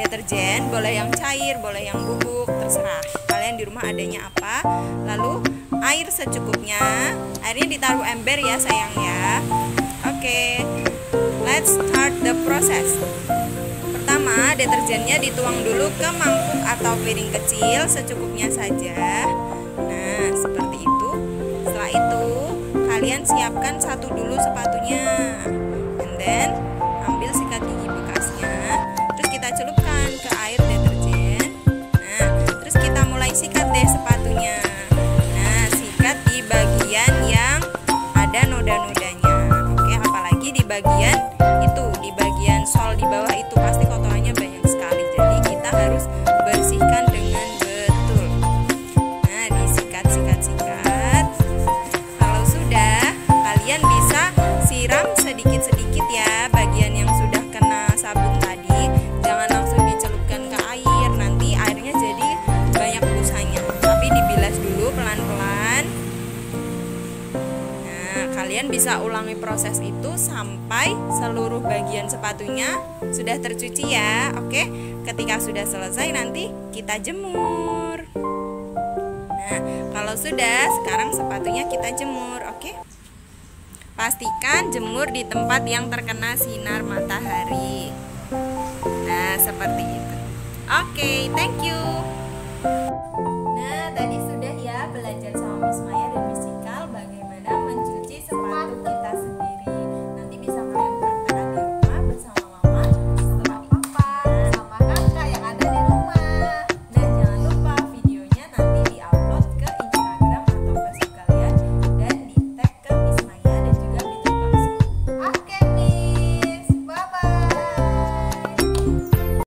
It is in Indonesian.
deterjen, boleh yang cair, boleh yang bubuk, terserah kalian di rumah adanya apa. Lalu air secukupnya, airnya ditaruh ember ya sayang ya. Oke, let's start the process. Pertama, deterjennya dituang dulu ke mangkuk atau piring kecil secukupnya saja. Nah, seperti itu. Setelah itu, kalian siapkan satu dulu sepatunya. And then, ambil sikat gigi bekasnya. Terus kita celupkan ke air deterjen. Nah, terus kita mulai sikat deh sepatunya. Nah, sikat di bagian yang ada noda-nodanya. Oke, apalagi di bagian itu, di bagian sol di bawah itu pasti kotorannya banyak sekali. Jadi kita harus bersihkan dengan betul. Nah, disikat-sikat-sikat. Kalau sudah, kalian bisa siram sedikit-sedikit ya bagian yang sudah kena sabun tadi. Jangan langsung dicelupkan ke air, nanti airnya jadi banyak busanya. Tapi dibilas dulu pelan-pelan. Nah, kalian bisa ulangi proses itu sampai seluruh bagian sepatunya sudah tercuci ya. Oke, ketika sudah selesai nanti kita jemur. Nah, kalau sudah, sekarang sepatunya kita jemur. Oke, pastikan jemur di tempat yang terkena sinar matahari. Nah, seperti itu. Oke, thank you. Nah, tadi sudah ya belajar sama Miss Maya dan